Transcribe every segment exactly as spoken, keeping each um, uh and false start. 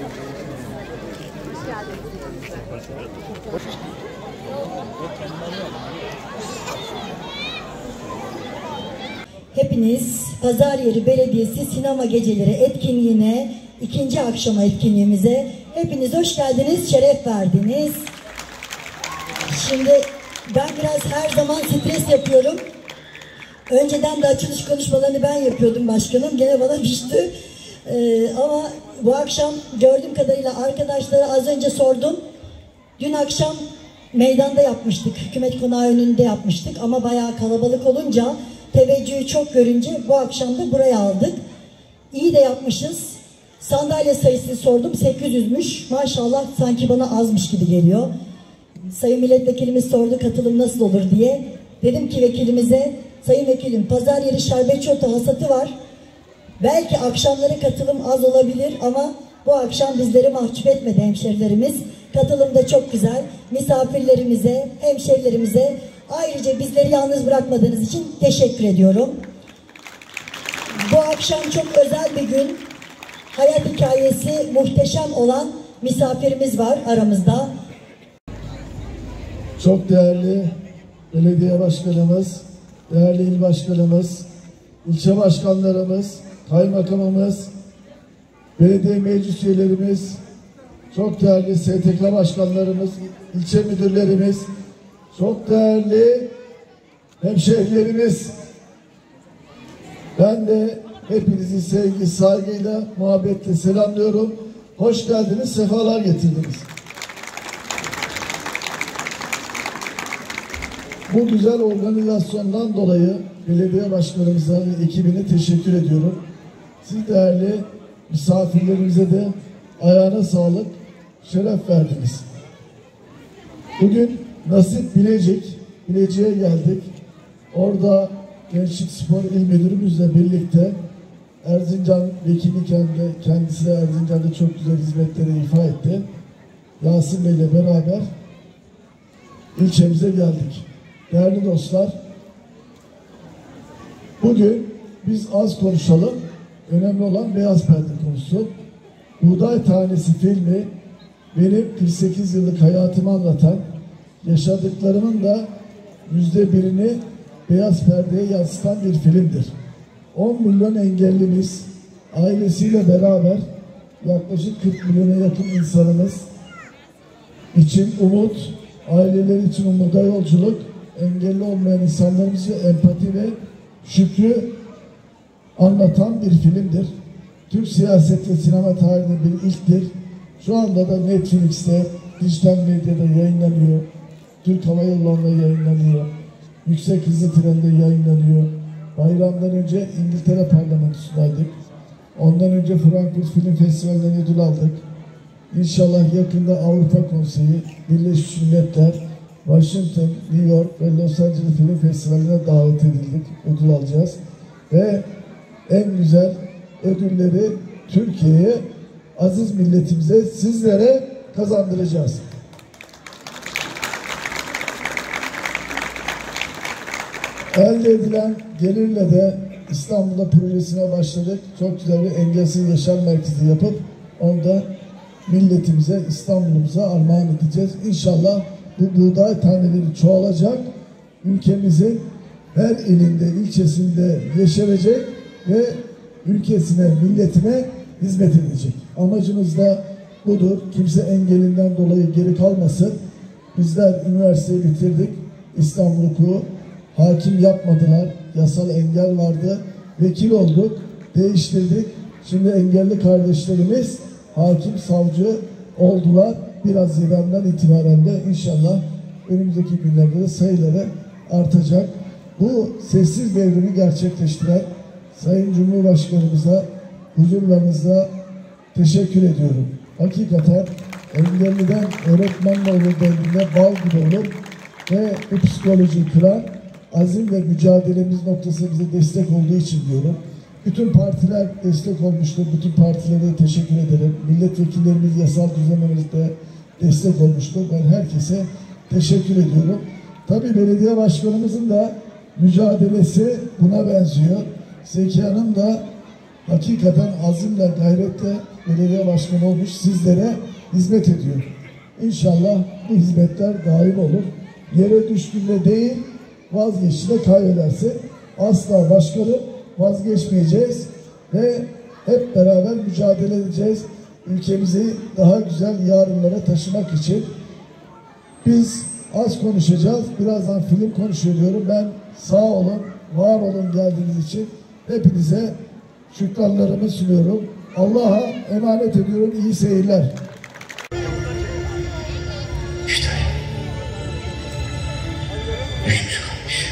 Hepiniz Pazaryeri Belediyesi Sinema Geceleri etkinliğine, ikinci akşama etkinliğimize hepiniz hoş geldiniz, şeref verdiniz. Şimdi ben biraz her zaman stres yapıyorum. Önceden de açılış konuşmalarını ben yapıyordum başkanım. Gene bana düştü. Ee, ama bu akşam gördüğüm kadarıyla arkadaşlara az önce sordum. Dün akşam meydanda yapmıştık. Hükümet Konağı önünde yapmıştık. Ama bayağı kalabalık olunca, teveccühü çok görünce bu akşam da buraya aldık. İyi de yapmışız. Sandalye sayısını sordum. sekiz yüzmüş. Maşallah sanki bana azmış gibi geliyor. Sayın milletvekilimiz sordu katılım nasıl olur diye. Dedim ki vekilimize, sayın vekilim Pazaryeri Şerbetçi Ota hasatı var. Belki akşamları katılım az olabilir ama bu akşam bizleri mahcup etmedi hemşerilerimiz. Katılım da çok güzel. Misafirlerimize, hemşerilerimize ayrıca bizleri yalnız bırakmadığınız için teşekkür ediyorum. Bu akşam çok özel bir gün. Hayat hikayesi muhteşem olan misafirimiz var aramızda. Çok değerli belediye başkanımız, değerli il başkanımız, ilçe başkanlarımız, kaymakamımız, belediye meclis üyelerimiz, çok değerli S T K başkanlarımız, ilçe müdürlerimiz, çok değerli hemşehrilerimiz. Ben de hepinizi sevgi, saygıyla, muhabbetle selamlıyorum. Hoş geldiniz, sefalar getirdiniz. Bu güzel organizasyondan dolayı belediye başkanımıza ve ekibine teşekkür ediyorum. Siz değerli misafirlerimize de ayağına sağlık, şeref verdiniz. Bugün nasip Bilecik, Bilecik'e geldik. Orada Gençlik Spor İl Müdürümüzle birlikte Erzincan vekiliyken de kendisi de Erzincan'da çok güzel hizmetleri ifa etti. Yasin Bey ile beraber ilçemize geldik. Değerli dostlar, bugün biz az konuşalım, önemli olan beyaz perde konusu. Buğday Tanesi filmi benim kırk sekiz yıllık hayatımı anlatan, yaşadıklarımın da yüzde birini beyaz perdeye yansıtan bir filmdir. on milyon engellimiz ailesiyle beraber yaklaşık kırk milyona yakın insanımız için umut, aileler için umuda yolculuk, engelli olmayan insanlarımızı empati ve şükrü anlatan bir filmdir. Türk siyaset ve sinema tarihinde bir ilktir. Şu anda da Netflix'te, dijital medyada yayınlanıyor. Türk Hava Yolları'nda yayınlanıyor. Yüksek hızlı trende yayınlanıyor. Bayramdan önce İngiltere parlamentosundaydık. Ondan önce Frankfurt Film Festivali'nden ödül aldık. İnşallah yakında Avrupa Konseyi, Birleşmiş Milletler, Washington, New York ve Los Angeles Film Festivali'ne davet edildik. Ödül alacağız. Ve en güzel ödülleri Türkiye'ye, aziz milletimize, sizlere kazandıracağız. Elde edilen gelirle de İstanbul'da projesine başladık. Çok güzel bir engelsiz yaşam merkezi yapıp onu da milletimize, İstanbul'umuza armağan edeceğiz. İnşallah bu buğday taneleri çoğalacak. Ülkemizin her ilinde, ilçesinde yeşerecek ve ülkesine, milletine hizmet edecek. Amacımız da budur. Kimse engelinden dolayı geri kalmasın. Bizler üniversiteyi bitirdik. İstanbul Hukuku hakim yapmadılar. Yasal engel vardı. Vekil olduk. Değiştirdik. Şimdi engelli kardeşlerimiz hakim, savcı oldular. Bir Haziran'dan itibaren de inşallah önümüzdeki günlerde de sayıları artacak. Bu sessiz devrimi gerçekleştiren Sayın Cumhurbaşkanımıza huzurlarınızda teşekkür ediyorum. Hakikaten engelliden öğretmenle olur dendiğinde bal gibi olur ve bu psikolojiyi kıran azim ve mücadelemiz noktası bize destek olduğu için diyorum. Bütün partiler destek olmuştur. Bütün partilere teşekkür ederim. Milletvekillerimiz yasal düzenlememizde destek olmuştur. Ben herkese teşekkür ediyorum. Tabii belediye başkanımızın da mücadelesi buna benziyor. Zeki Hanım da hakikaten azimle, gayretle belediye başkanı olmuş, sizlere hizmet ediyor. İnşallah bu hizmetler daim olur. Yere düştüğünde değil, vazgeçtiğinde kaybedersin. Asla başkanım, vazgeçmeyeceğiz ve hep beraber mücadele edeceğiz. Ülkemizi daha güzel yarınlara taşımak için. Biz az konuşacağız. Birazdan film konuşuyor diyorum. Ben sağ olun, var olun geldiğiniz için hepinize şükranlarımı sunuyorum. Allah'a emanet ediyorum. İyi seyirler. İşte. Düşmüş kalmış.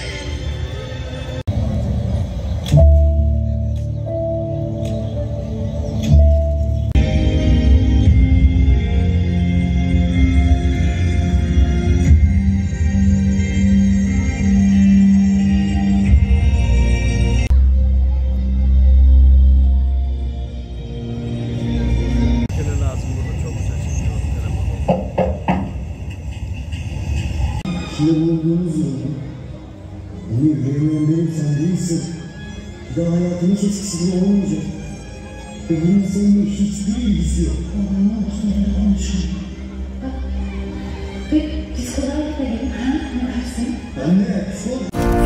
İçinde bulunduğunuz yolda beni yüreğimden benim sen değilsin. Bir daha hayatın hiç eskisi gibi olmayacak. Ve bunun seninle hiçbir ilgisi yok. Onunla uzunları konuşun. Bak, bir psikoloğa gidelim, ha? Ne dersin? Anne, sor.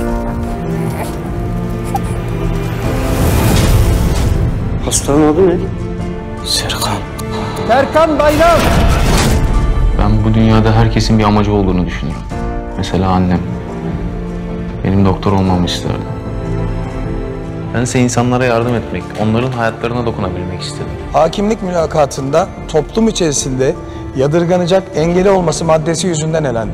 Hastanın adı ne? Serkan. Serkan Bayram. Ben bu dünyada herkesin bir amacı olduğunu düşünüyorum. Mesela annem. Benim doktor olmamı isterdi. Bense insanlara yardım etmek, onların hayatlarına dokunabilmek istedim. Hakimlik mülakatında toplum içerisinde yadırganacak engeli olması maddesi yüzünden elendi.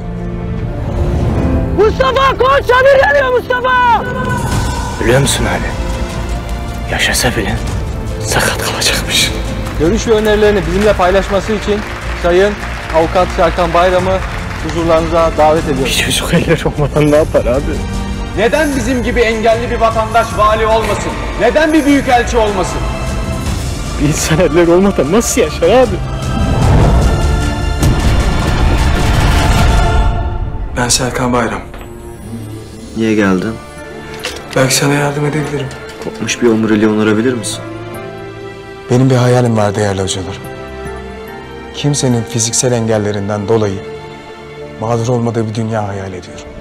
Mustafa koş, Amir geliyor Mustafa! Biliyor musun Ali? Yaşasa bile sakat kalacakmış. Görüş ve önerilerini bizimle paylaşması için Sayın Avukat Serkan Bayram'ı huzurlarınıza davet ediyoruz. Bir çocuk eller olmadan ne yapar abi? Neden bizim gibi engelli bir vatandaş vali olmasın? Neden bir büyükelçi olmasın? Bir insan eller olmadan nasıl yaşar abi? Ben Serkan Bayram. Niye geldin? Belki sana yardım edebilirim. Kopmuş bir omuriliği onarabilir misin? Benim bir hayalim var değerli hocalarım. Kimsenin fiziksel engellerinden dolayı mağdur olmadığı bir dünya hayal ediyorum.